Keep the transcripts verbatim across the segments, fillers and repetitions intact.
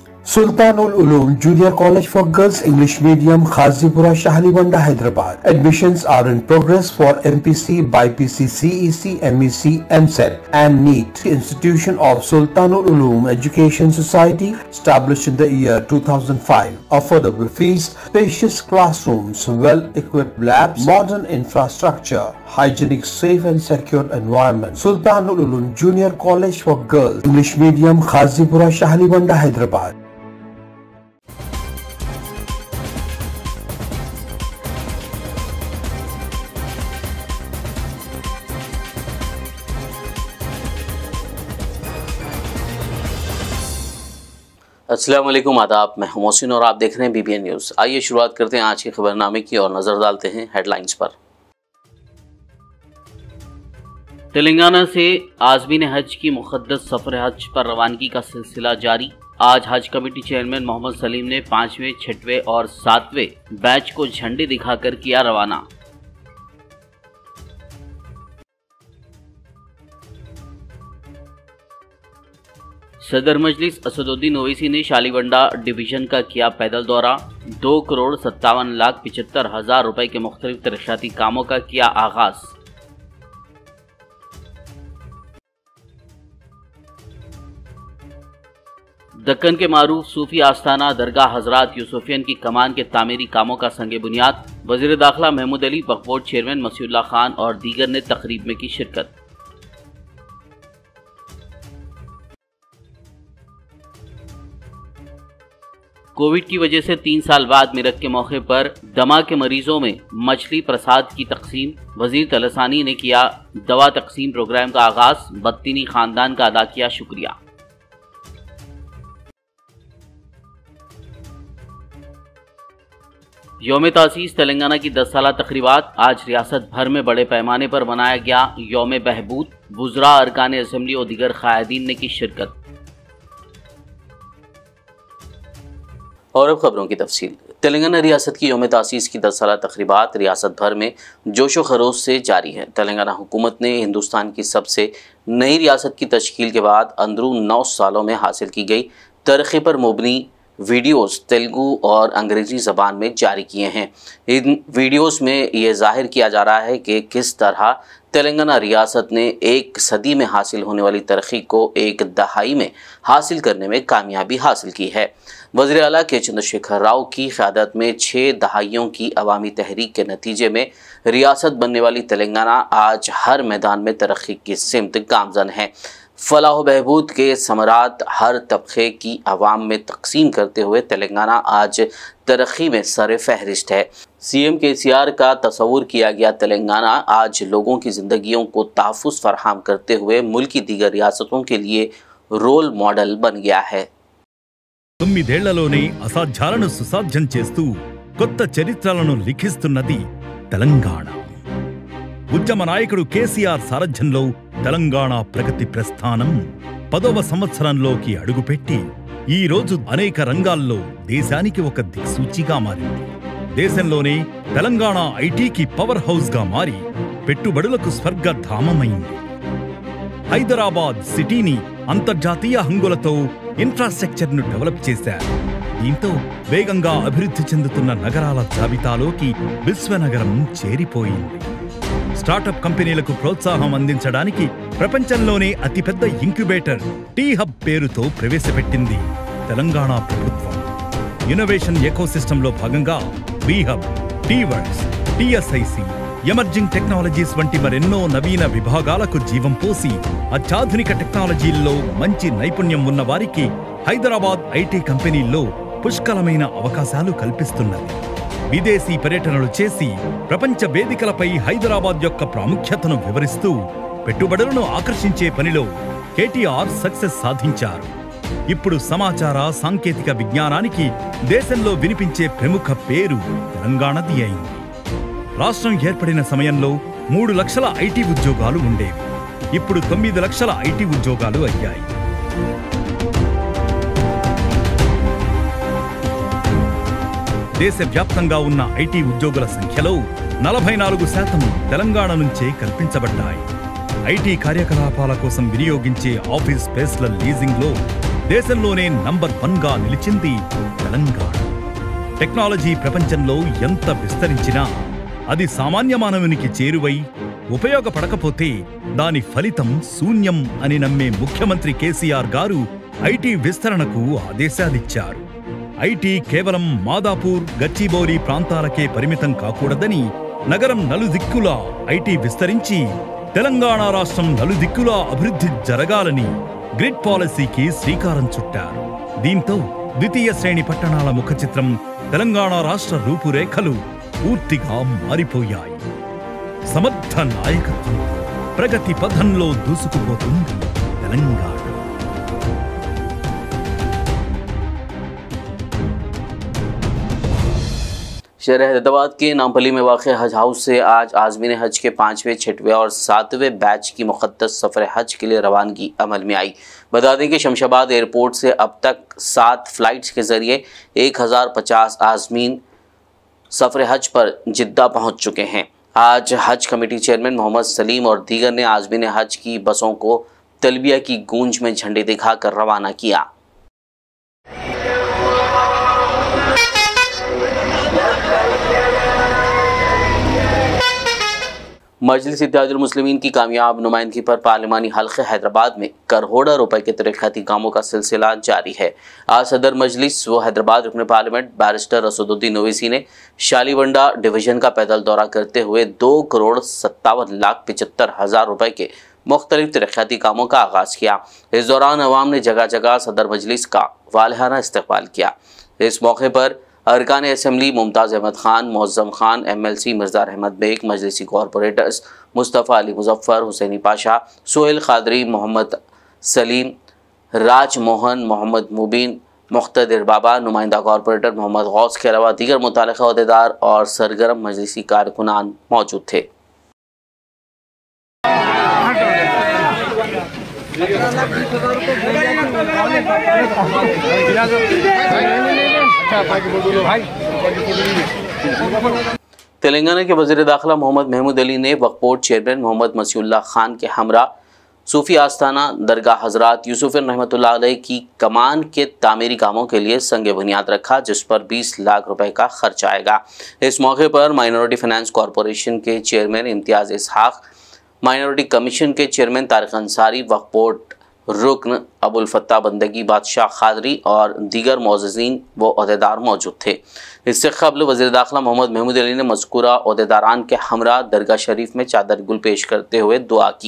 Sultanul Uloom Junior College for Girls English Medium, Khazipura, Shahalibanda, Hyderabad. Admissions are in progress for M P C, B I P C, C E C, M E C, M C E T and NEET. Institution of Sultanul Uloom Education Society, established in the year two thousand five. Affordable fees, spacious classrooms, well-equipped labs, modern infrastructure, hygienic, safe and secure environment. Sultanul Uloom Junior College for Girls English Medium, Khazipura, Shahalibanda, Hyderabad. अस्सलाम वालेकुम, आदाब। मैं हूं मोहसिन और आप देख रहे हैं बीबीएन न्यूज़। आइए शुरुआत करते हैं आज के खबरनामे की और नज़र डालते हैं हेडलाइंस पर। तेलंगाना से आज़मीन हज की मुक़द्दस सफ़र हज पर रवानगी का सिलसिला जारी। आज हज कमेटी चेयरमैन मोहम्मद सलीम ने पाँचवें, छठवें और सातवें बैच को झंडे दिखाकर किया रवाना। सदर मजलिस असदुद्दीन ओवैसी ने शालीबंडा डिवीजन का किया पैदल दौरा। दो करोड़ सत्तावन लाख पिचहत्तर हजार रुपए के मुख्तलिफ तरक्याती कामों का किया आगाज। दक्कन के मारूफ सूफी आस्थाना दरगाह हजरात यूसुफियन की कमान के तामीरी कामों का संगे बुनियाद। वजीर दाखिला महमूद अली, वक्फ बोर्ड चेयरमैन मसीउल्लाह खान और दीगर ने तकरीब में की शिरकत। कोविड की वजह से तीन साल बाद मिरक के मौके पर दमा के मरीजों में मछली प्रसाद की तकसीम। वजीर तलसानी ने किया दवा तकसीम प्रोग्राम का आगाज। बत्तीनी खानदान का अदा किया शुक्रिया। यौम तासीस तेलंगाना की दस साला तकरीबात। आज रियासत भर में बड़े पैमाने पर मनाया गया यौम बहबूद। वुज़रा, अरकान असम्बली और दीगर क़ायदीन ने की शिरकत। और अब खबरों की तफसील। तेलंगाना रियासत की यौम तासीस की दस साला तकरीबात रियासत भर में जोशो खरोश से जारी है। तेलंगाना हुकूमत ने हिंदुस्तान की सबसे नई रियासत की तश्कील के बाद अंदरून नौ सालों में हासिल की गई तरक्की पर मुबनी वीडियोस तेलुगु और अंग्रेज़ी ज़बान में जारी किए हैं। इन वीडियोस में ये जाहिर किया जा रहा है कि किस तरह तेलंगाना रियासत ने एक सदी में हासिल होने वाली तरक्की को एक दहाई में हासिल करने में कामयाबी हासिल की है। वज़ीर आला के चंद्रशेखर राव की क़यादत में छः दहाइयों की अवामी तहरीक के नतीजे में रियासत बनने वाली तेलंगाना आज हर मैदान में तरक्की की सिमत गामज़न है। फलाह बहबूद के समरात हर तबके की आवाम में तकसीम करते हुए तेलंगाना आज तरक्की में सर फहरिस्त है। सीएम केसीआर का तस्वुर किया गया तेलंगाना आज लोगों की ज़िंदगियों को तहफ़्फ़ुज़ फराहम करते हुए मुल्क की दीगर रियासतों के लिए रोल मॉडल बन गया है। తొమ్మిదేళ్లలోనే అసాధ్యాలను సుసాధ్యం చేస్తూ కొత్త చరిత్రలను లిఖిస్తున్నది తెలంగాణ. ఉద్యమ నాయకుడు కేసీఆర్ సారథ్యంలో తెలంగాణ ప్రగతి ప్రస్థానం పదవ సంవత్సరంలోకి అడుగుపెట్టి ఈ రోజు అనేక రంగాల్లో దేశానికి ఒక దిక్సూచిగా మారింది. దేశంలోనే తెలంగాణ ఐటీకి పవర్ హౌస్ గా మారి పెట్టుబడులకు స్వర్గధామమైంది. హైదరాబాద్ సిటీని అంతర్జాతీయ హంగులతో ఇన్ఫ్రాస్ట్రక్చర్ ను డెవలప్ చేశారు. దీంతో వేగంగా అభివృద్ధి చెందుతున్న నగరాల జాబితాలోకి విశ్వనగరం చేరిపోయింది. స్టార్టప్ కంపెనీలకు ప్రోత్సాహం అందించడానికి ప్రపంచంలోనే అతిపెద్ద ఇంక్యుబేటర్ టీ హబ్ పేరుతో ప్రవేశపెట్టింది తెలంగాణ ప్రభుత్వం. ఇన్నోవేషన్ ఎకోసిస్టంలో భాగంగా B Hub, T Works, TSIC, emerging technologies వంటి మరెన్నో నవీన విభాగాలకు జీవం పోసి అత్యాధునిక టెక్నాలజీల్లో మంచి నైపుణ్యం ఉన్న వారికి హైదరాబాద్ ఐటీ కంపెనీల్లో పుష్కలమైన అవకాశాలు కల్పిస్తున్నది. విదేశీ పర్యటనలు చేసి ప్రపంచ వేదికలపై హైదరాబాద్ యొక్క ప్రాముఖ్యతను వివరిస్తూ పెట్టుబడులను ఆకర్షించే పనిలో కేటీఆర్ సక్సెస్ సాధించారు. ఇప్పుడు సమాచార సాంకేతిక విజ్ఞానానికి దేశంలో వినిపించే ప్రముఖ పేరు తెలంగాణది అయింది. రాష్ట్రం ఏర్పడిన సమయంలో మూడు లక్షల ఐటీ ఉద్యోగాలు ఉండేవి. ఇప్పుడు తొమ్మిది లక్షల ఐటీ ఉద్యోగాలు అయ్యాయి. దేశవ్యాప్తంగా ఉన్న ఐటీ ఉద్యోగుల సంఖ్యలో నలభై నాలుగు శాతం తెలంగాణ నుంచే కల్పించబడ్డాయి. ఐటీ కార్యకలాపాల కోసం వినియోగించే ఆఫీస్ స్పేస్ల లీజింగ్లో దేశంలోనే నంబర్ వన్ గా నిలిచింది తెలంగాణ. టెక్నాలజీ ప్రపంచంలో ఎంత విస్తరించినా అది సామాన్య మానవునికి చేరువై ఉపయోగపడకపోతే దాని ఫలితం శూన్యం అని నమ్మే ముఖ్యమంత్రి కేసీఆర్ గారు ఐటీ విస్తరణకు ఆదేశాలిచ్చారు. ఐటీ కేవలం మాదాపూర్, గచ్చిబౌలి ప్రాంతాలకే పరిమితం కాకూడదని నగరం నలుదిక్కులా ఐటీ విస్తరించి తెలంగాణ రాష్ట్రం నలుదిక్కులా అభివృద్ధి జరగాలని గ్రిడ్ పాలసీకి శ్రీకారం చుట్టారు. దీంతో ద్వితీయ శ్రేణి పట్టణాల ముఖ చిత్రం, తెలంగాణ రాష్ట్ర రూపురేఖలు పూర్తిగా మారిపోయాయి. సమర్థ నాయకత్వం ప్రగతి పథంలో దూసుకుపోతుంది తెలంగాణ. शहर हैदराबाद के नामपल्ली में वाक़ हज हाउस से आज आज़मीन हज के पाँचवें, छठवें और सातवें बैच की मुक़द्दस सफ़र हज के लिए रवानगी अमल में आई। बता दें कि शमशाबाद एयरपोर्ट से अब तक सात फ़्लाइट्स के ज़रिए एक हज़ार पचास आज़मीन सफ़र हज पर जिद्दा पहुँच चुके हैं। आज हज कमेटी चेयरमैन मोहम्मद सलीम और दीगर ने आज़मीन हज की बसों को तलबिया की गूंज में झंडे दिखाकर रवाना किया। मजलिस इत्तेहादुल मुस्लिमीन की कामयाब नुमाइंदगी पर पार्लिमानी हल्क़े हैदराबाद में करोड़ों रुपए के तरक्याती कामों का सिलसिला जारी है। आज सदर मजलिस व हैदराबाद रुकन पार्लियामेंट बैरिस्टर असदुद्दीन ओवैसी ने शालीवंडा डिवीज़न का पैदल दौरा करते हुए दो करोड़ सत्तावन लाख पिचहत्तर हज़ार रुपए के मुख्तलिफ तरक्याती कामों का आगाज़ किया। इस दौरान अवाम ने जगह जगह सदर मजलिस का वालहाना इस्तकबाल किया। इस मौके पर अरकान assembly Mumtaz Ahmed Khan, Moazzam Khan, M L C Mirza Ahmed Baig, मजलिसी कॉरपोरेटर्स मुस्तफ़ा अली मुज़फ़्फ़र, हुसैनी पाशा, सोहेल क़ादरी, मोहम्मद सलीम, राज मोहन, मोहम्मद मुबीन, मुख्तदिर बाबा, नुमाइंदा कॉरपोरेटर मोहम्मद गौस के अलावा दीगर मुताल्लिक़ा अहदेदार और सरगर्म मजलिसी कारकुनान मौजूद थे। तेलंगाना के वज़ीर दाखिला मोहम्मद महमूद अली ने वक्फ बोर्ड चेयरमैन मोहम्मद मसीउल्लाह खान के हमरा सूफी आस्थाना दरगाह हज़रात यूसुफ़ रहमतुल्लाह अलैह की कमान के तामीरी कामों के लिए संग बुनियाद रखा, जिस पर बीस लाख रुपए का खर्च आएगा। इस मौके पर माइनॉरिटी फाइनेंस कॉरपोरेशन के chairman Imtiaz Ishaq, minority commission के चेयरमैन तारिक अंसारी, वक्फ बोर्ड रुकन अबुल फत्ता बंदगी बादशाह खादरी और दीगर मोअज़्ज़ीन व अहदेदार मौजूद थे। इससे कबल वज़ीर दाखिला मोहम्मद महमूद अली ने मज़कूरा अहदेदारान के हमरा दरगाह शरीफ में चादर गुल पेश करते हुए दुआ की।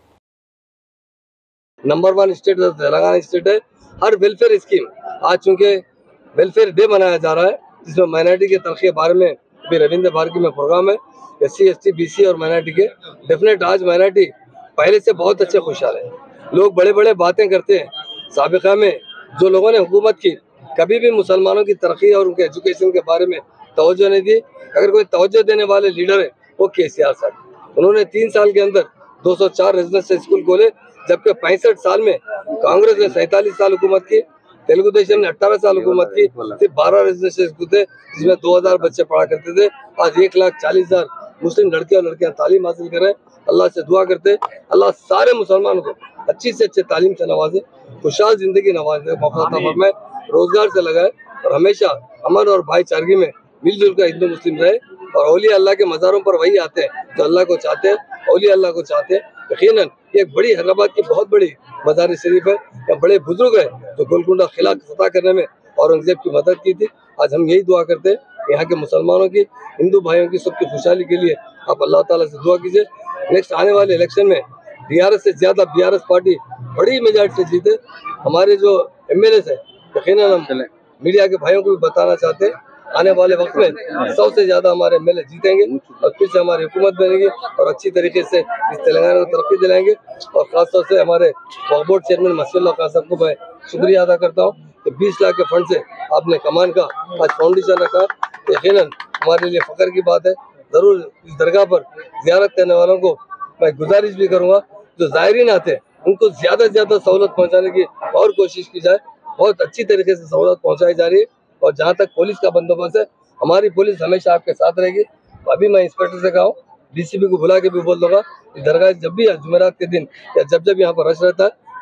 Number one state Telangana state है। हर वेलफेयर स्कीम आज चूँकि वेलफेयर डे मनाया जा रहा है, जिसमें माइनॉरिटी के तरक्की के बारे में भी रविंद्र भारती में प्रोग्राम है। S C S T B C और माइनॉरिटी के डेफिनेट आज माइनॉरिटी पहले से बहुत अच्छे खुशहाल है। लोग बड़े बड़े बातें करते हैं, साबिक़ा में जो लोगों ने हुकूमत की कभी भी मुसलमानों की तरक्की और उनके एजुकेशन के बारे में तवज्जो नहीं दी। अगर कोई तवज्जो देने वाले लीडर है वो के सी आर साहब। उन्होंने तीन साल के अंदर दो सौ चार रेजिडेंशियल स्कूल खोले, जबकि पैंसठ साल में कांग्रेस ने सैंतालीस साल हुकूमत की, तेलुगु देशम ने अट्ठारह साल हुकूमत की, सिर्फ बारह रेजिडेंशियल स्कूल थे जिसमें दो हजार बच्चे पढ़ा करते थे। आज एक लाख चालीस हजार मुस्लिम लड़के और लड़कियां तालीम हासिल कर रहे हैं। अल्लाह से दुआ करते हैं अल्लाह सारे मुसलमानों को अच्छी से अच्छे तालीम से नवाजे, खुशहाल जिंदगी नवाजे, मौका फरमाए, रोजगार से लगाए और हमेशा अमन और भाईचारगी में मिलजुल कर हिंदू मुस्लिम रहे। और औलिया अल्लाह के मज़ारों पर वही आते हैं जो अल्लाह को चाहते हैं, औलिया अल्लाह को चाहते हैं। यकीनन ये एक बड़ी हैदराबाद की बहुत बड़ी मज़ार शरीफ है। यहाँ बड़े बुजुर्ग हैं जो गोलकुंडा किला फतह करने में औरंगजेब की मदद की थी। आज हम यही दुआ करते हैं यहाँ के मुसलमानों की, हिंदू भाइयों की, सबकी खुशहाली के लिए आप अल्लाह ताला से दुआ कीजिए। नेक्स्ट आने वाले इलेक्शन में डी आर एस से ज़्यादा बी आर एस पार्टी बड़ी मेजॉरिटी से जीते। हमारे जो एम एल एस है यकीनन हम मीडिया के भाइयों को भी बताना चाहते हैं आने वाले वक्त में सौ से ज़्यादा हमारे एम एल ए जीतेंगे और फिर से हमारी हुकूमत बनेगी और अच्छी तरीके से इस तेलंगाना को तरक्की दिलाएंगे। और ख़ासतौर से हमारे वक्फ बोर्ड चेयरमैन मसीउल्लाह खान साहब को मैं शुक्रिया अदा करता हूँ कि बीस लाख के फंड से आपने कमान का आज फाउंडेशन रखा। यकीनन हमारे लिए फ़ख्र की बात है। ज़रूर इस दरगाह पर ज़ियारत करने वालों को मैं गुजारिश भी करूँगा जो ज़ायरीन आते हैं उनको ज़्यादा से ज़्यादा सहूलत पहुँचाने की और कोशिश की जाए। बहुत अच्छी तरीके से सहूलत पहुँचाई जा रही है। और जहाँ तक पुलिस का बंदोबस्त है, हमारी पुलिस हमेशा आपके साथ रहेगी। अभी मैं इंस्पेक्टर से कहा हूँ, डी सी पी को बुला के भी बोल दूंगा कि दरगाह जब भी जुमेरात के दिन या जब जब यहाँ पर रश रहता है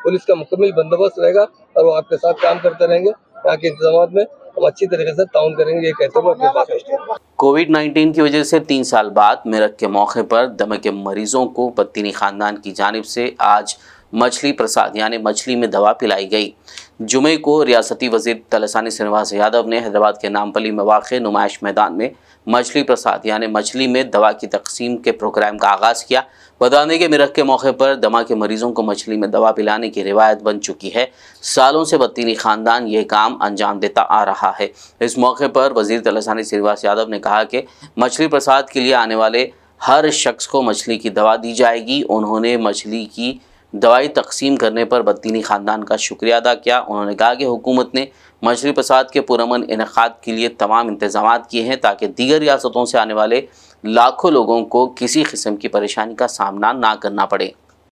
पुलिस का मुकम्मल बंदोबस्त रहेगा और वो आपके साथ काम करते रहेंगे। यहाँ के इंतजाम में हम अच्छी तरीके से ताउन करेंगे, ये कहते हुए अपनी बात। कोविड नाइन्टीन की वजह से तीन साल बाद मेरठ के मौके पर दमे के मरीजों को बत्तीनी खानदान की जानिब से आज मछली प्रसाद यानी मछली में दवा पिलाई गई। जुमे को रियासती वजीर तलसानी श्रीनिवास यादव ने हैदराबाद के नामपल्ली में वाक़ नुमाइश मैदान में मछली प्रसाद यानी मछली में दवा की तकसीम के प्रोग्राम का आगाज़ किया। बता दें कि मेरठ के मौके पर दमा के मरीजों को मछली में दवा पिलाने की रिवायत बन चुकी है। सालों से बत्तीनी खानदान ये काम अंजाम देता आ रहा है। इस मौके पर वजीर तलसानी श्रीनिवास यादव ने कहा कि मछली प्रसाद के लिए आने वाले हर शख्स को मछली की दवा दी जाएगी। उन्होंने मछली की दवाई तकसीम करने पर बत्तीनी ख़ानदान का शुक्रिया अदा किया। उन्होंने कहा कि हुकूमत ने मछली प्रसाद के पुरअमन इनेकाद के लिए तमाम इंतजाम किए हैं ताकि दीगर रियासतों से आने वाले लाखों लोगों को किसी किस्म की परेशानी का सामना ना करना पड़े।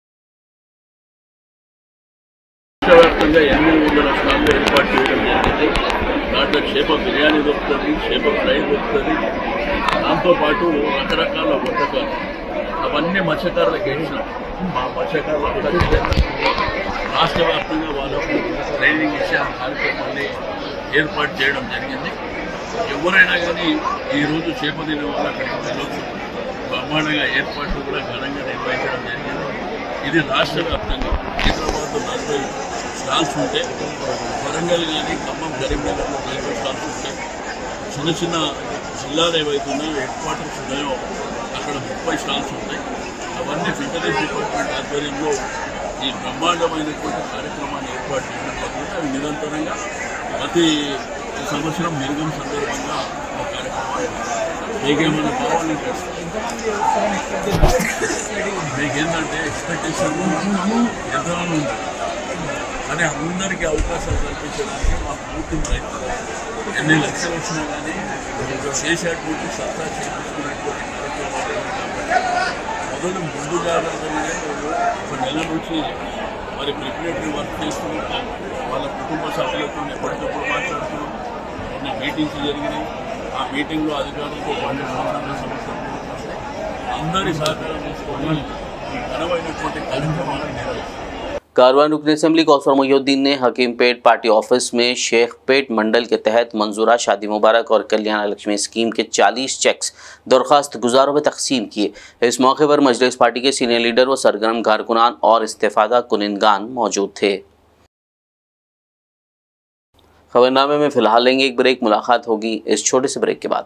అవన్నీ మత్స్యకారులకు ఇచ్చిన మా మత్స్యకారులకు రాష్ట్ర వ్యాప్తంగా వాళ్ళకు ట్రైనింగ్ ఇచ్చే కార్యక్రమాన్ని ఏర్పాటు చేయడం జరిగింది। ఎవరైనా కానీ ఈరోజు చేప తినే వాళ్ళు అక్కడికి వెళ్ళొచ్చు। బ్రహ్మాండంగా ఏర్పాట్లు కూడా ఘనంగా నిర్వహించడం జరిగింది। ఇది రాష్ట్ర వ్యాప్తంగా హైదరాబాద్లో నలభై స్టాల్స్ ఉంటాయి, వరంగల్ కానీ ఖమ్మం కరీంనగర్లో నలభై స్టాల్స్ ఉంటాయి। చిన్న చిన్న జిల్లాలు ఏవైతున్నాయో హెడ్ క్వార్టర్స్ ఉన్నాయో అక్కడ ముప్పై స్టాల్స్ ఉంటాయి। అవన్నీ ఫిషరీస్ డిపార్ట్మెంట్ ఆధ్వర్యంలో ఈ బ్రహ్మాండమైనటువంటి కార్యక్రమాన్ని ఏర్పాటు చేయడం జరిగింది। అవి నిరంతరంగా ప్రతి సంవత్సరం మెరుగం సందర్భంగా ఆ కార్యక్రమాలు మీకేమైనా కావాలి మీకేంటంటే ఎక్స్పెక్టేషన్ ఎంతగానో ఉంది, కానీ అందరికీ అవకాశాలు కల్పించడానికి మా పూర్తి ప్రయత్నం। ఎన్ని లక్షలు వచ్చినా కానీ చేసేటువంటి సత్తా చేయించుకునేటువంటి కార్యక్రమాలు కాబట్టి మొదలు ముందు జాగ్రత్తగానే ఒక నెల నుంచి మరి ప్రిపరేటరీ వర్క్ చేస్తున్నాం। వాళ్ళ కుటుంబ సభ్యులతో ఎప్పటికప్పుడు మాట్లాడుతున్నాం। కొన్ని మీటింగ్స్ జరిగినాయి, ఆ మీటింగ్లో అధికారులతో పన్నెండు సంవత్సరాల సమస్యలు అందరి సహకారం తీసుకొని ఘనమైనటువంటి కార్యక్రమాలను నిర్వహిస్తాం। कारवान रुकन असम्बली कौसर मोहिउद्दीन ने हकीमपेट पार्टी ऑफिस में शेख पेट मंडल के तहत मंजूरा शादी मुबारक और कल्याण लक्ष्मी स्कीम के चालीस चेक्स दरख्वास्त गुजारों में तकसीम किए। इस मौके पर मजलिस पार्टी के सीनियर लीडर व सरगर्म कारकुनान और इस्तेफादा कुनिंदगान मौजूद थे। खबरनामे में फिलहाल लेंगे एक ब्रेक, मुलाकात होगी इस छोटे से ब्रेक के बाद।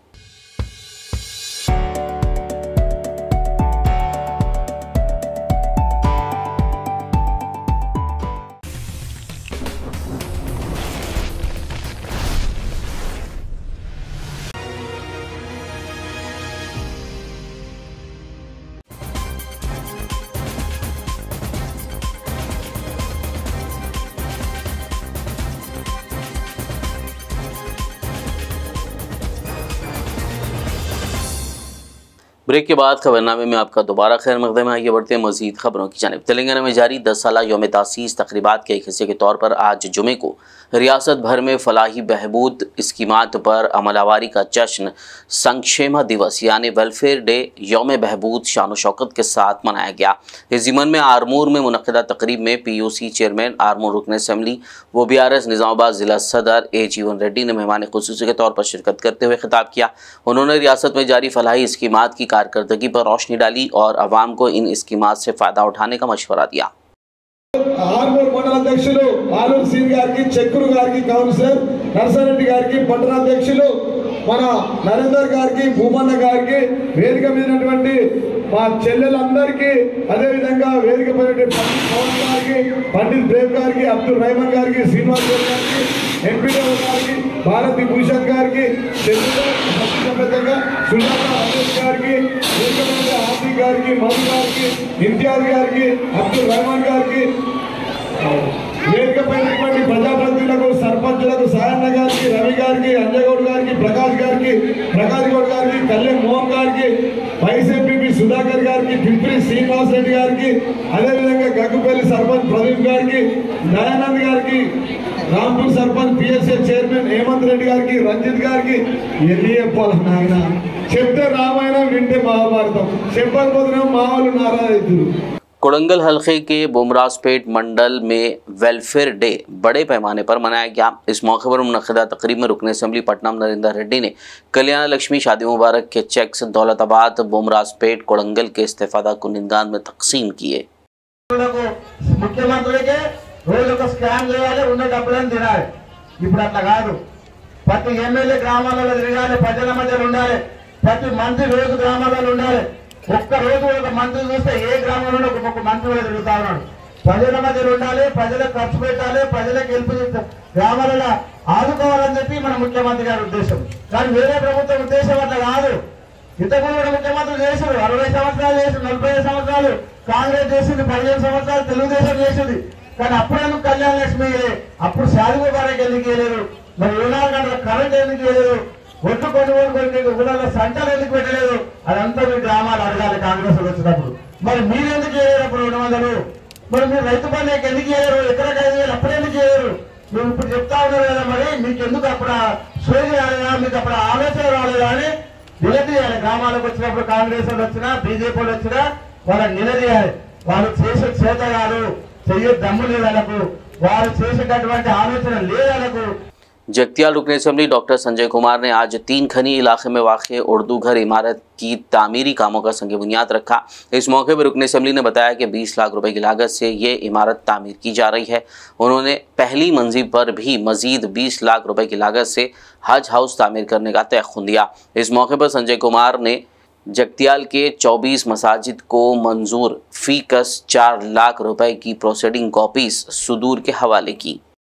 ब्रेक के बाद खबरनामे में आपका दोबारा खैर मकदम है। आगे बढ़ते हैं मजीद खबरों की जानिब। तेलंगाना में जारी दस साला यौम तासीस तकरीबात के एक हिस्से के तौर पर आज जुमे को रियासत भर में फलाही बहबूद स्कीमात पर अमलावारी का जश्न संक्षेमा दिवस यानी वेलफेयर डे यौम बहबूद शान शौकत के साथ मनाया गया। इस ज़िमन में आरमूर में मुनक़दा तकरीब में P U C chairman Armoor रुकन असम्बली व बी आर एस निज़ामाबाद ज़िला सदर ए जीवन रेड्डी ने मेहमान खुसूसी के तौर पर शिरकत करते हुए खिताब किया। उन्होंने रियासत में जारी फलाही स्कीमात की कारकर्दगी पर रोशनी डाली और आवाम को इन स्कीमात से फ़ायदा उठाने का मशवरा दिया। ఆర్మూర్ మండల అధ్యక్షులు ఆలూరు సీన్ గారికి, చెక్కురు గారికి, కౌన్సిలర్ నర్సారెడ్డి గారికి, పట్టణ అధ్యక్షులు మన నరేందర్ గారికి, భూమన్న గారికి, వేదిక మీదటువంటి మా చెల్లెలందరికీ, అదేవిధంగా వేదిక పైన పవన్ గారికి, పండిత్ దేవ్ గారికి, అబ్దుల్ రెహమాన్ గారికి, శ్రీనివాస్ గారికి, ఎంపీడీ గారికి, భారతి భూషణ్ గారికి, సమేతంగా సుజాత రమేష్ గారికి, హార్దిక్ గారికి, మధు గారికి, ఇంతియాజ్ గారికి, అబ్దుల్ రెహమాన్ గారికి, వేదిక పైనటువంటి ప్రజాప్రతినిధులకు, సర్పంచులకు, సాయన్న గారికి, రవి గారికి, అంజగౌడ్ గారికి, ప్రకాష్ గారికి, ప్రకాష్ గౌడ్ గారికి, కళ్యాణ్ మోహన్ గారికి, వైస్ ఎంపీపీ సుధాకర్ గారికి, పిల్పి శ్రీనివాస్ రెడ్డి గారికి, అదేవిధంగా గగ్గుపల్లి సర్పంచ్ ప్రదీప్ గారికి, దయానంద్ గారికి, రాంపూర్ సర్పంచ్ పిఎస్ఏ చైర్మన్ హేమంత్ రెడ్డి గారికి, రంజిత్ గారికి ఎన్ని చెప్పాలన్న ఆయన చెప్తే రామాయణం, వింటే మహాభారతం, చెప్పకపోతే మా వాళ్ళు నారాజు. कोड़ंगल हलके के बुमरासपेट मंडल में वेलफेयर डे बड़े पैमाने पर मनाया गया। इस मौके पर मुनक़िदा तकरीब में रुकन असेंबली पटना नरेंद्र रेड्डी ने कल्याण लक्ष्मी शादी मुबारक के चेक्स दौलताबाद बुमरासपेट कोड़ंगल के इस्तेफादा कुनिंदान में तकसीम किए। ముఖ్యమంత్రికి రోజు ఒక స్కామ్ చేయాలి, ఉన్న డబ్బులను తినాలి. ఇప్పుడు అట్లా కాదు. ప్రతి ఎమ్మెల్యే గ్రామాలలో తిరగాలి, ప్రజల మధ్యలో ఉండాలి. ప్రతి మంత్రి రోజు గ్రామాలలో ఉండాలి. ఒక్క రోజు ఒక మంత్రి చూస్తే ఏ గ్రామంలో ఒక్కొక్క మంత్రి కూడా తిరుగుతా ఉన్నాడు. ప్రజల మధ్యలో ఉండాలి, ప్రజలకు ఖర్చు పెట్టాలి, ప్రజలకు హెల్ప్ గ్రామాలలో ఆదుకోవాలని చెప్పి మన ముఖ్యమంత్రి గారి ఉద్దేశం. కానీ వేరే ప్రభుత్వం ఉద్దేశం అట్లా కాదు. ఇంతకుముందు కూడా ముఖ్యమంత్రి చేశారు, అరవై సంవత్సరాలు చేసి నలభై సంవత్సరాలు కాంగ్రెస్ చేసింది, పదిహేను సంవత్సరాలు తెలుగుదేశం చేసింది. కానీ అప్పుడేందుకు కళ్యాణ లక్ష్మి అప్పుడు షాదీ ముబారక్ ఎందుకు చేయలేదు, మరి ఇరవై నాలుగు గంటల కరెంట్ ఎందుకు చేయలేదు, ఒట్టు కొనుగోలు కొనుగోలు ఊళ్ళలో సంచలు ఎందుకు పెట్టలేదు, అదంతా మీ గ్రామాలు అడగాలి కాంగ్రెస్ వచ్చినప్పుడు. మరి మీరు ఎందుకు చేయలేరు అప్పుడు రెండు వందలు? మరి మీరు రైతు బంధుకి ఎందుకు చేయలేరు, ఎక్కడికి ఐదు వేలు అప్పుడు ఎందుకు చేయలేరు? మీరు ఇప్పుడు చెప్తా ఉన్నారు కదా, మరి మీకు ఎందుకు అప్పుడు సోయి రాలేదా, మీకు అప్పుడు ఆలోచన రాలేదా అని నిలదీయాలి. గ్రామాలకు వచ్చినప్పుడు కాంగ్రెస్ వాళ్ళు వచ్చినా బీజేపీ వాళ్ళు వచ్చినా వాళ్ళని నిలదీయాలి. వాళ్ళు చేసే చేతగాలు చెయ్యే దమ్ము లేదు వాళ్ళకు, వాళ్ళు చేసేటటువంటి ఆలోచన లేదు వాళ్ళకు. जगतियाल रुकन असेंबली डॉक्टर संजय कुमार ने आज तीन खनी इलाके में वाक़ उर्दू घर इमारत की तामीरी कामों का संग बुनियाद रखा। इस मौके पर रुकन असेंबली ने बताया कि बीस लाख रुपए की लागत से ये इमारत तामीर की जा रही है। उन्होंने पहली मंजिल पर भी मजीद बीस लाख रुपए की लागत से हज हाउस तामीर करने का तयख्खुन दिया। इस मौके पर संजय कुमार ने जगतियाल के चौबीस मसाजिद को मंजूर फी कस चार लाख रुपए की प्रोसीडिंग कॉपीज सुदूर के हवाले की।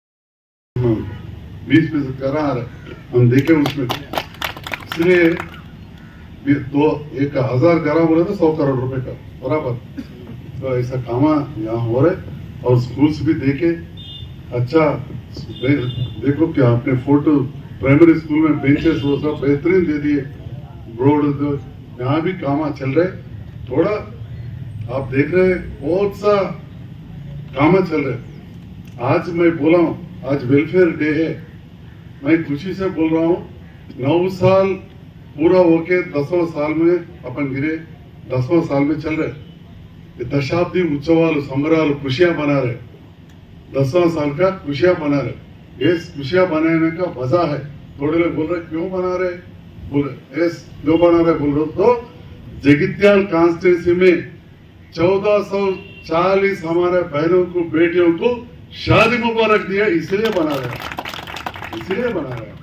बीस फीसद करा हम देखे उसमें, इसलिए दो एक हजार करा बोले तो सौ करोड़ रुपए का बराबर, तो ऐसा काम यहाँ हो रहे। और स्कूल्स भी देखे, अच्छा देखो कि आपने फोटो प्राइमरी स्कूल में बेंचेस वो सब बेहतरीन दे दिए, रोड यहाँ भी काम चल रहे। थोड़ा आप देख रहे बहुत सा काम चल रहे। आज मैं बोला हूँ, आज वेलफेयर डे है, मैं खुशी से बोल रहा हूँ। नौ साल पूरा होके दसवां साल में अपन गिरे, दसवां साल में चल रहे। दशाब्दी उत्सवाल संबराल खुशियां बना रहे, दसवां साल का खुशियां बना रहे। ये खुशियां बनाने का वजह है। थोड़े लोग बोल रहे क्यों बना रहे, बोल रहे क्यों बना रहे बोल रहे तो जगित्याल कॉन्स्टिट्यूंसी में चौदह सौ चालीस हमारे बहनों को बेटियों को शादी मुबारक दिया, इसलिए बना रहे, इसलिए बना रहे।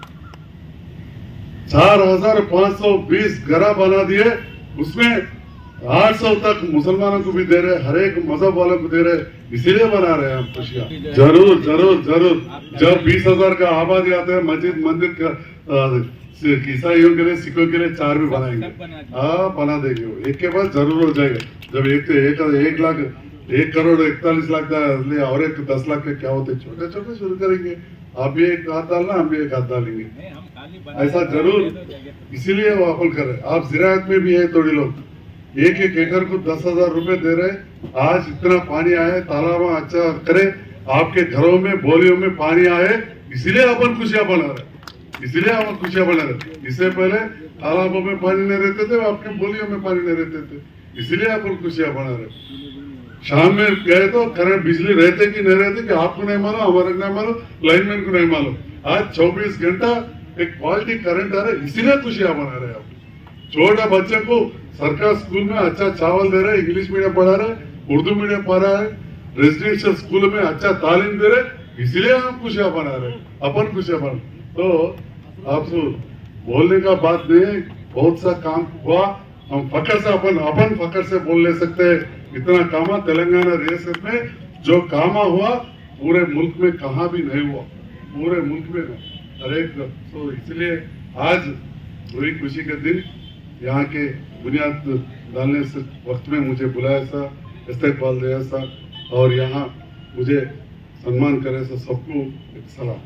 चार हजार पाँच सौ बीस घरा बना दिए, उसमें आठ सौ तक मुसलमानों को भी दे रहे, हर एक मजहब वालों को दे रहे, इसीलिए बना रहे हैं हम खुशियां। जरूर जरूर जरूर जब बीस हजार का आबादी आते हैं मस्जिद मंदिर का ईसाइयों के लिए सिखों के लिए चार भी बनाएंगे, हाँ बना देंगे, एक के बाद जरूर हो जाएगा। जब एक एक, एक लाख एक करोड़ इकतालीस लाख का और एक दस लाख के क्या होते, छोटे छोटे शुरू करेंगे। आप भी एक हाथ डालना, हम भी एक हाथ डालेंगे, ऐसा जरूर। इसीलिए वो अपन कर रहे। आप जिरायत में भी है, थोड़ी लोग एक एक एकड़ को दस हजार रुपए दे रहे। आज इतना पानी आए, तालाब अच्छा करे, आपके घरों में बोलियों में पानी आए, इसीलिए अपन खुशियां बना रहे, इसीलिए अपन खुशियां बना रहे। इससे पहले तालाबों में पानी नहीं रहते थे, आपके बोलियों में पानी नहीं रहते थे, इसीलिए अपन खुशियां बना रहे। शाम में गए तो करंट बिजली रहते कि नहीं रहते कि आपको नहीं मालूम, हमारे नहीं मालूम, लाइनमैन को नहीं मालूम। आज चौबीस घंटा एक क्वालिटी करंट आ रहा है, इसीलिए खुशियां मना रहे हैं। आप छोटा बच्चे को सरकार स्कूल में अच्छा चावल दे रहे, इंग्लिश मीडियम पढ़ा रहे, उर्दू मीडियम पढ़ा रहे, रेजिडेंशियल स्कूल में अच्छा तालीम दे रहे, इसीलिए हम खुशियां मना रहे, अपन खुशियां मना। तो आप बोलने का बात नहीं, बहुत सा काम हुआ, हम फकर से अपन अपन फकर से बोल ले सकते हैं। इतना कामा तेलंगाना रियासत में जो कामा हुआ पूरे मुल्क में कहाँ भी नहीं हुआ, पूरे मुल्क में हर एक। तो इसलिए आज बड़ी खुशी का दिन, यहाँ के बुनियाद डालने से वक्त में मुझे बुलाया सा, इस्तेकबाल दिया सा और यहाँ मुझे सम्मान करे सा, सबको एक सलाम।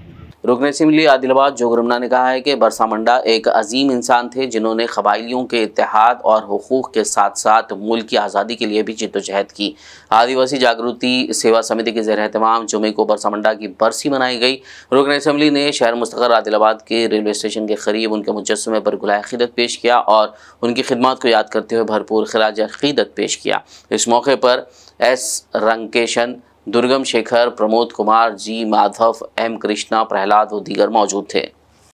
रुकन असेंबली आदिलाबाद जोग रमना ने कहा है कि बरसा मुंडा एक अजीम इंसान थे जिन्होंने कबाइलियों के इत्तेहाद और हुकूक के साथ साथ मुल्क की आज़ादी के लिए भी जिद्दोजहद की। आदिवासी जागृति सेवा समिति के ज़ेर एहतमाम जुमे को बरसा मुंडा की बरसी मनाई गई। रुकन असेंबली ने शहर मुस्तक़र आदिलाबाद के रेलवे स्टेशन के करीब उनके मुजस्समे पर गुलाए अक़ीदत पेश किया और उनकी खिदमत को याद करते हुए भरपूर खिराज अक़ीदत पेश किया। इस मौके पर एस रंकेशन, दुर्गम शेखर, प्रमोद कुमार, जी माधव, एम कृष्णा, प्रहलाद व दीगर मौजूद थे।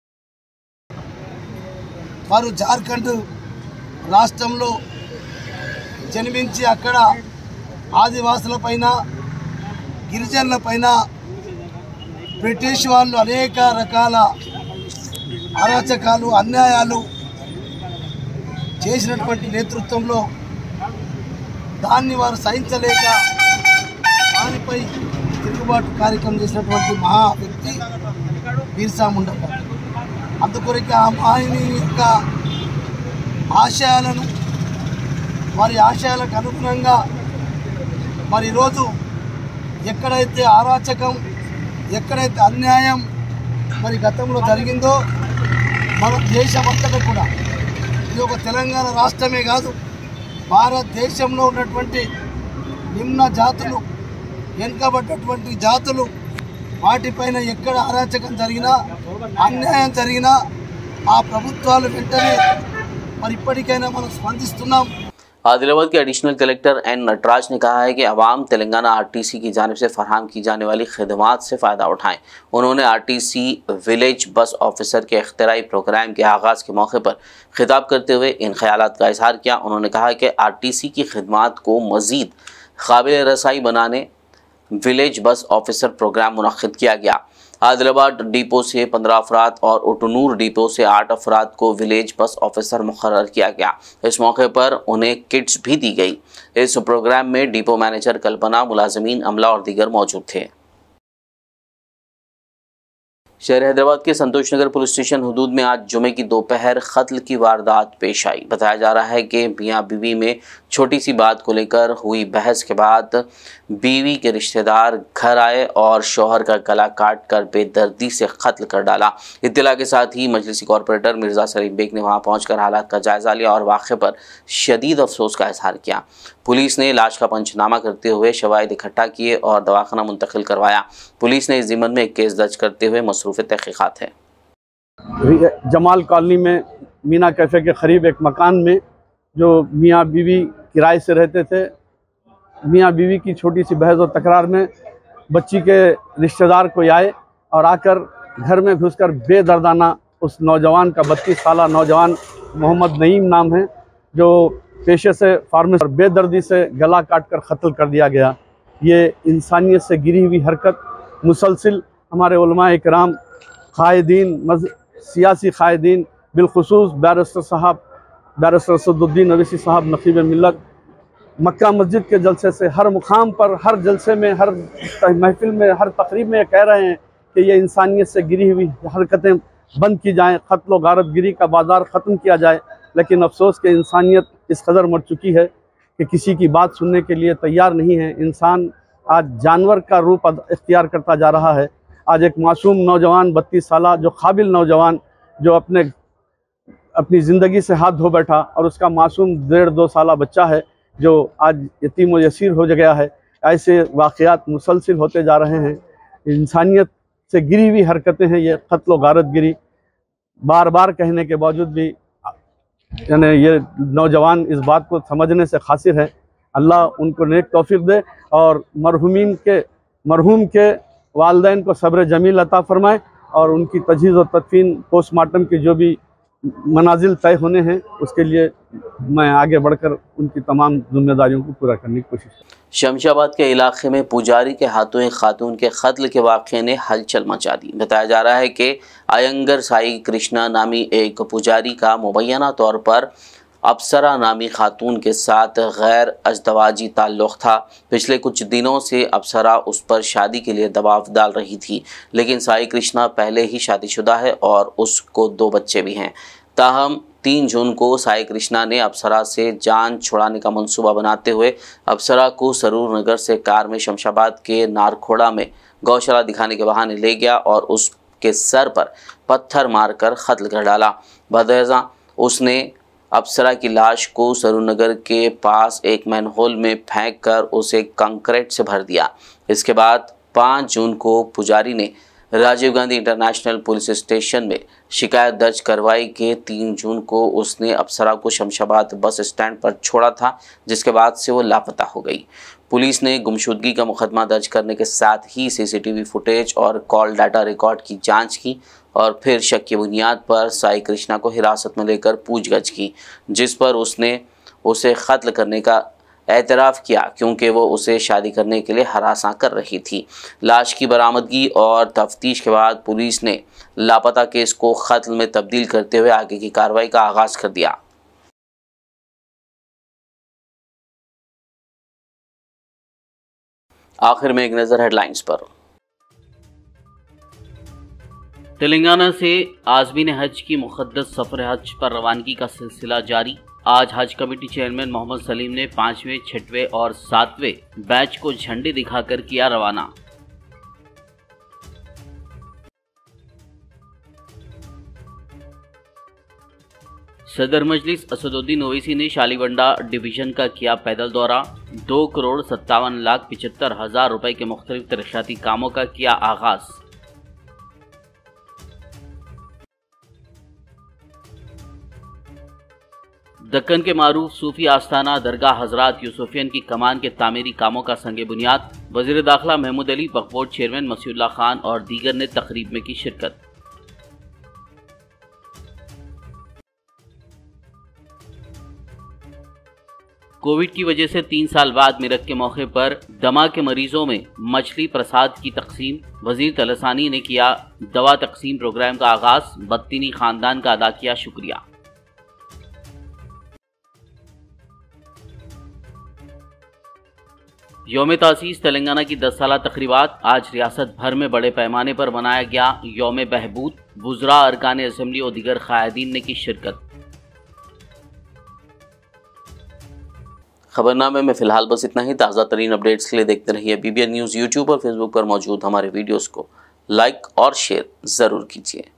వారు జార్ఖండ్ రాష్ట్రంలో జన్మించి అక్కడ ఆదివాసులపైన గిరిజనులపైన బ్రిటిష్ వాళ్ళు అనేక రకాల అరాచకాలు అన్యాయాలు చేసినటువంటి నేతృత్వంలో దాన్ని వారు సహించలేక దానిపై తిరుగుబాటు కార్యక్రమం చేసినటువంటి మహా వ్యక్తి బిర్సా ముండా గారు. అందుకొరకు ఆయన యొక్క ఆశయాలను వారి ఆశయాలకు అనుగుణంగా మరి ఈరోజు ఎక్కడైతే అరాచకం, ఎక్కడైతే అన్యాయం మరి గతంలో జరిగిందో మన దేశమంతటా కూడా ఇది ఒక తెలంగాణ రాష్ట్రమే కాదు, భారతదేశంలో ఉన్నటువంటి నిమ్న జాతులు, వెనుకబడ్డటువంటి జాతులు వాటిపైన ఎక్కడ అరాచకం జరిగినా, అన్యాయం జరిగినా ఆ ప్రభుత్వాలు వెంటనే మరి ఇప్పటికైనా మనం స్పందిస్తున్నాం। आदिलाबाद के एडिशनल कलेक्टर एन नटराज ने कहा है कि अवाम तेलंगाना आरटीसी की जानिब से फराहम की जाने वाली खिदमात से फ़ायदा उठाएं। उन्होंने आरटीसी विलेज बस ऑफिसर के इख्तिराई प्रोग्राम के आगाज़ के मौके पर खिताब करते हुए इन ख्यालात का इजहार किया। उन्होंने कहा कि आरटीसी की खिदमात को मज़ीद काबिल रसाई बनाने विलेज बस ऑफिसर प्रोग्राम मुनक्किद किया गया। आदिलाबाद डिपो से पंद्रह अफराद और उटनूर डिपो से आठ अफराद को विलेज बस ऑफिसर मुकर्रर किया गया। इस मौके पर उन्हें किट्स भी दी गई। इस प्रोग्राम में डिपो मैनेजर कल्पना, मुलाजमीन, अमला और दीगर मौजूद थे। शहर हैदराबाद के संतोष नगर पुलिस स्टेशन हदूद में आज जुमे की दोपहर कत्ल की वारदात पेश आई। बताया जा रहा है कि मियाँ बीवी में छोटी सी बात को लेकर हुई बहस के बाद बीवी के रिश्तेदार घर आए और शौहर का गला काट कर बेदर्दी से कत्ल कर डाला। इत्तला के साथ ही मजलिसी कॉरपोरेटर मिर्ज़ा सलीम बेग ने वहां पहुंचकर हालात का जायज़ा लिया और वाक़े पर शदीद अफसोस का इजहार किया। पुलिस ने लाश का पंचनामा करते हुए शवाहिद इकट्ठा किए और दवाखाना मुंतकिल करवाया। पुलिस ने इस ज़िम्मन में एक केस दर्ज करते हुए मसरूफ़ तहक़ीक़ात है। जमाल कॉलोनी में मीना कैफ़े के करीब एक मकान में जो मियाँ बीवी किराए से रहते थे, मियाँ बीवी की छोटी सी बहस और तकरार में बच्ची के रिश्तेदार कोई आए और आकर घर में घुसकर बेदर्दाना उस नौजवान का बत्तीस साल नौजवान मोहम्मद नईम नाम है, जो पेशे से फार्मेसी और बेदर्दी से गला काट कर कत्ल कर दिया गया। ये इंसानियत से गिरी हुई हरकत मुसलसिल हमारे उलमा इकराम, कायदीन, सियासी कायदीन, बिलखुसूस बैरिस्टर साहब बैरिस्टर असदुद्दीन अवैसी साहब नकीब मिल्लत, मक्का मस्जिद के जलसे से हर मुकाम पर, हर जलसे में, हर महफिल में, हर तकरीब में कह रहे हैं कि ये इंसानियत से गिरी हुई हरकतें बंद की जाएँ, क़त्ल व गारत गिरी का बाजार ख़त्म किया जाए। लेकिन अफसोस कि इंसानियत इस कदर मर चुकी है कि किसी की बात सुनने के लिए तैयार नहीं है। इंसान आज जानवर का रूप इख्तियार करता जा रहा है। आज एक मासूम नौजवान बत्तीस साल जो काबिल नौजवान जो अपने अपनी ज़िंदगी से हाथ धो बैठा और उसका मासूम डेढ़ दो साल बच्चा है जो आज यतीम व यसीर हो गया है। ऐसे वाक़यात मुसलसिल होते जा रहे हैं। इंसानियत से गिरी हुई हरकतें हैं ये क़त्ल व गारत गिरी। बार बार कहने के बावजूद भी यानी ये नौजवान इस बात को समझने से खासिर है। अल्लाह उनको नेक तौफीक दे और मरहूमीन के मरहूम के वालिदैन को सब्र जमील अता फरमाए और उनकी तजहीज़ और तदफीन पोस्टमार्टम के जो भी मनाजिल तय होने हैं उसके लिए मैं आगे बढ़कर उनकी तमाम जिम्मेदारियों को पूरा करने की कोशिश। शमशाबाद के इलाके में पुजारी के हाथों एक खातून के कत्ल के वाक़े ने हलचल मचा दी। बताया जा रहा है कि अयंगर साई कृष्णा नामी एक पुजारी का मुबैना तौर पर अप्सरा नामी खातून के साथ गैर अज़दवाजी ताल्लुक़ था। पिछले कुछ दिनों से अप्सरा उस पर शादी के लिए दबाव डाल रही थी, लेकिन साई कृष्णा पहले ही शादीशुदा है और उसको दो बच्चे भी हैं। ताहम तीन जून को साई कृष्णा ने अप्सरा से जान छुड़ाने का मंसूबा बनाते हुए अप्सरा को सरूर नगर से कार में शमशाबाद के नारखोड़ा में गौशाला दिखाने के बहाने ले गया और उस के सर पर पत्थर मारकर कत्ल कर डाला। बदहज़ा उसने अप्सरा की लाश को सरूनगर के पास एक मैनहोल में फेंककर उसे कंक्रीट से भर दिया। इसके बाद पाँच जून को पुजारी ने Rajiv Gandhi international police station में शिकायत दर्ज करवाई कि तीन जून को उसने अप्सरा को शमशाबाद बस स्टैंड पर छोड़ा था, जिसके बाद से वो लापता हो गई। पुलिस ने गुमशुदगी का मुकदमा दर्ज करने के साथ ही सीसीटीवी फुटेज और कॉल डाटा रिकॉर्ड की जांच की और फिर शक की बुनियाद पर साई कृष्णा को हिरासत में लेकर पूछगछ की, जिस पर उसने उसे कत्ल करने का एतराफ़ किया क्योंकि वो उसे शादी करने के लिए हरासा कर रही थी। लाश की बरामदगी और तफ्तीश के बाद पुलिस ने लापता केस को कत्ल में तब्दील करते हुए आगे की कार्रवाई का आगाज़ कर दिया। आखिर में एक नज़र हेडलाइंस पर। तेलंगाना से आज़मीन हज की मुक़द्दस सफ़र हज पर रवानगी का सिलसिला जारी। आज हज कमेटी चेयरमैन मोहम्मद सलीम ने पाँचवें, छठवें और सातवें बैच को झंडे दिखाकर किया रवाना। सदर मजलिस असदुद्दीन ओवैसी ने शालीबंडा डिवीजन का किया पैदल दौरा। दो करोड़ सत्तावन लाख पिचहत्तर हजार रुपए के मुख्तलिफ तरक्याती कामों का किया आगाज। दक्कन के मारूफ सूफी आस्थाना दरगाह हजरात यूसुफियन की कमान के तामीरी कामों का संगे बुनियाद। वजीर दाखिला महमूद अली, वक्फ बोर्ड चेयरमैन मसीउल्लाह खान और दीगर ने तकरीब में की शिरकत। कोविड की वजह से तीन साल बाद मिरक के मौके पर दमा के मरीजों में मछली प्रसाद की तकसीम। वजीर तलसानी ने किया दवा तकसीम प्रोग्राम का आगाज। बत्तीनी खानदान का अदा किया शुक्रिया। यौम तासीस तेलंगाना की दस साला तकरीबात। आज रियासत भर में बड़े पैमाने पर मनाया गया यौम बहबूद। वुज़रा, अरकान असम्बली और दीगर क़ायदीन ने की शिरकत। खबरनामे में फ़िलहाल बस इतना ही। ताज़ा तरीन अपडेट्स के लिए देखते रहिए बीबीएन न्यूज़। यूट्यूब और फेसबुक पर मौजूद हमारे वीडियोज़ को लाइक और शेयर ज़रूर कीजिए।